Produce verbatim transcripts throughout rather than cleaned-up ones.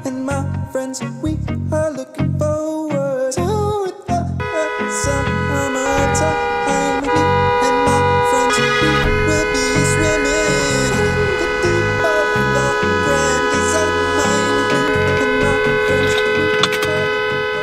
and my friends, we are looking forward to the summertime. Me and my friends, we will be swimming in the deep of the grand design. Me and my friends, we are looking forward.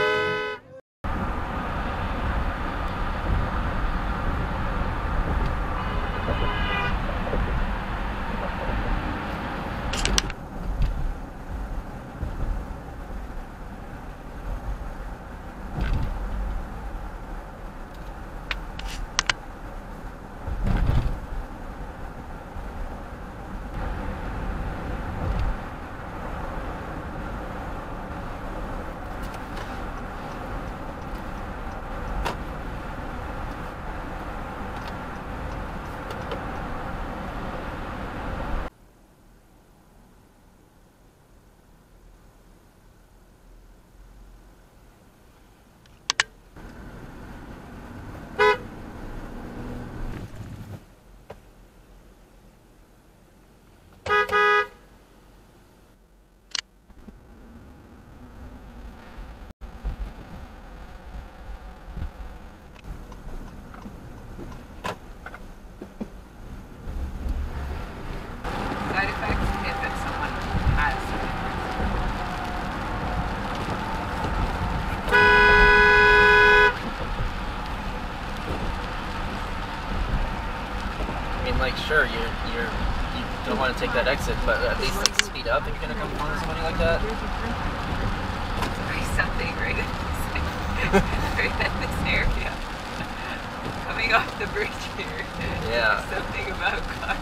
Like, sure, you're, you're, you don't want to take that exit, but at least like speed up if you're going to come upon somebody like that. There's something right in this, right in this area. Coming off the bridge here. Yeah. There's something about cars.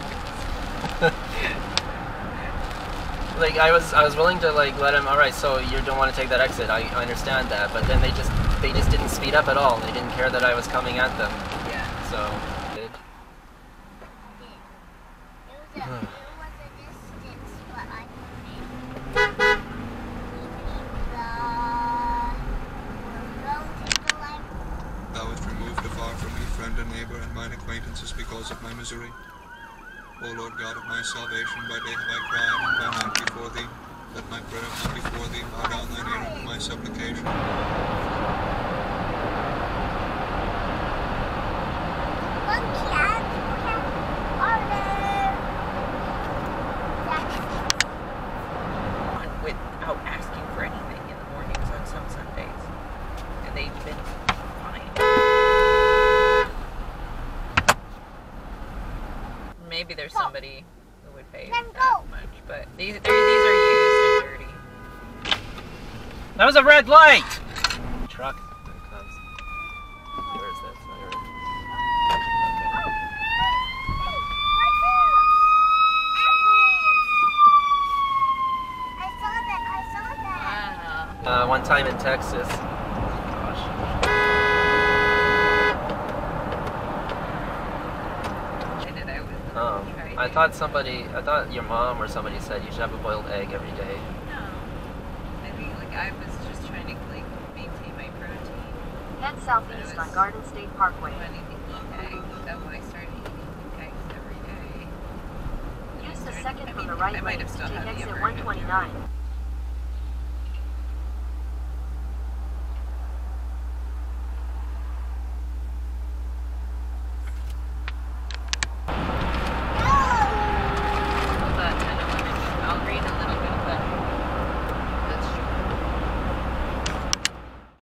Like, I was I was willing to like let him, alright, so you don't want to take that exit, I, I understand that, but then they just they just didn't speed up at all. They didn't care that I was coming at them. Yeah. So It was a distance, but I couldn't. Thou hast removed afar from me friend and neighbor and mine acquaintances because of my misery. O Lord God of my salvation, by day have I cried, and by night before thee. Let my prayers before thee bow down thine ear unto my supplication. Without asking for anything in the mornings on some Sundays. And they've been fine. Maybe there's somebody who would pay that much, but these, these are used and dirty. that was a red light! Truck. There it comes. Where is that? It's not here. Uh, one time in Texas. Gosh. Um, I thought somebody, I thought your mom or somebody said you should have a boiled egg every day. No. I think, like, I was just trying to, like, maintain my protein. Head southeast on Garden State Parkway. Wanting to eat eggs, so I started eating eggs every day. Use the second from the right lane to take exit one twenty-nine.